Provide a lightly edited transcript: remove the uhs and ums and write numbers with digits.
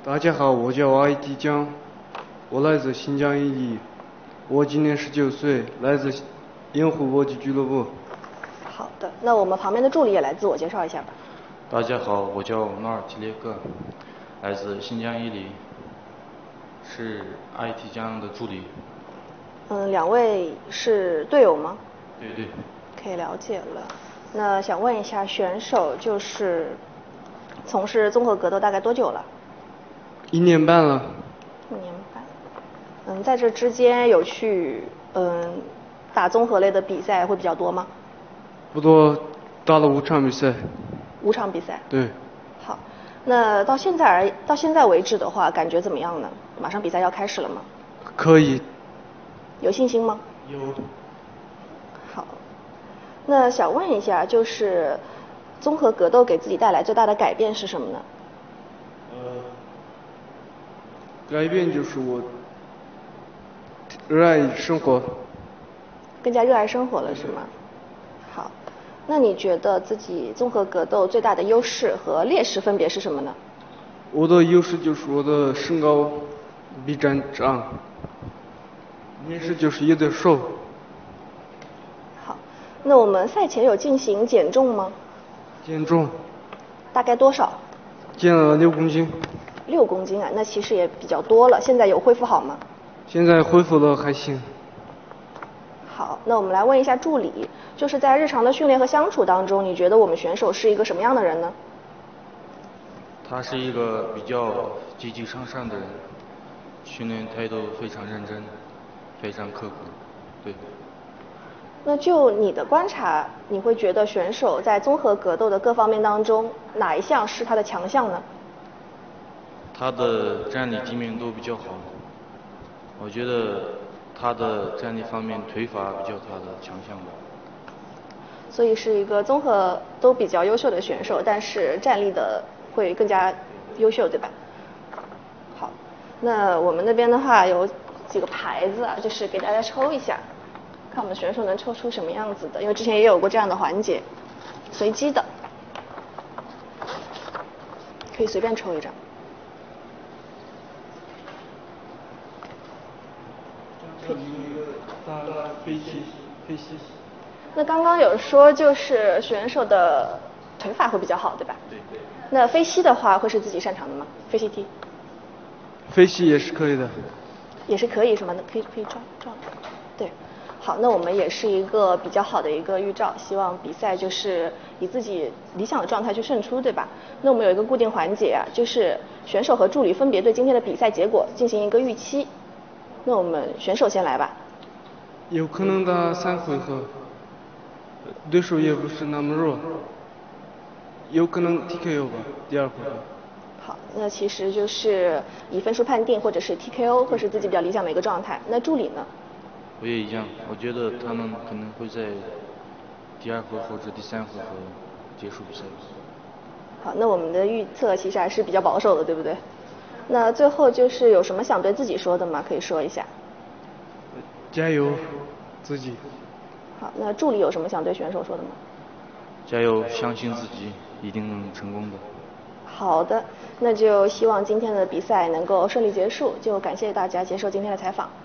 大家好，我叫IT江，我来自新疆伊犁，我今年19岁，来自盐湖搏击俱乐部。 好的，那我们旁边的助理也来自我介绍一下吧。 大家好，我叫努尔提列克，来自新疆伊犁，是 IT 江的助理。 两位是队友吗？ 对。 可以了解了。那想问一下，选手就是从事综合格斗大概多久了 ？1年半了。 1年半。在这之间有去打综合类的比赛会比较多吗？ 不多，打了5场比赛。 5场比赛。 对。 好，那到现在为止的话，感觉怎么样呢？马上比赛要开始了吗？ 可以。 有信心吗？ 有。 好，那想问一下，就是综合格斗给自己带来最大的改变是什么呢？ 改变就是我热爱生活。 更加热爱生活了是吗？好，那你觉得自己综合格斗最大的优势和劣势分别是什么呢？ 我的优势就是我的身高比站长，劣势就是有点瘦。 好，那我们赛前有进行减重吗？ 减重。 大概多少？ 减了6公斤。 6公斤啊，那其实也比较多了。现在有恢复好吗？ 现在恢复的还行。 好，那我们来问一下助理，就是在日常的训练和相处当中，你觉得我们选手是一个什么样的人呢？ 他是一个比较积极向上的人，训练态度非常认真，非常刻苦。对。 那就你的观察，你会觉得选手在综合格斗的各方面当中，哪一项是他的强项呢？ 他的站立地面都比较好，我觉得他的站立方面腿法比较他的强项吧。 所以是一个综合都比较优秀的选手，但是站立的会更加优秀，对吧？好，那我们那边的话有几个牌子啊，就是给大家抽一下，看我们选手能抽出什么样子的，因为之前也有过这样的环节，随机的，可以随便抽一张。 飞膝。 那刚刚有说就是选手的腿法会比较好，对吧？ 对。 那飞膝的话会是自己擅长的吗？飞膝踢。 飞膝也是可以的。 也是可以是吗？那可以撞。对。好，那我们也是一个比较好的一个预兆，希望比赛就是以自己理想的状态去胜出，对吧？那我们有一个固定环节啊，就是选手和助理分别对今天的比赛结果进行一个预期。那我们选手先来吧。 有可能打3回合，对手也不是那么弱，有可能 TKO 吧，第2回合。 好，那其实就是以分数判定或者是 TKO 会是自己比较理想的一个状态。那助理呢？ 我也一样，我觉得他们可能会在第2回或者第3回合结束比赛。 好，那我们的预测其实还是比较保守的，对不对？那最后就是有什么想对自己说的吗？可以说一下。 加油，自己。 好，那助理有什么想对选手说的吗？ 加油，相信自己，一定能成功的。 好的，那就希望今天的比赛能够顺利结束，就感谢大家接受今天的采访。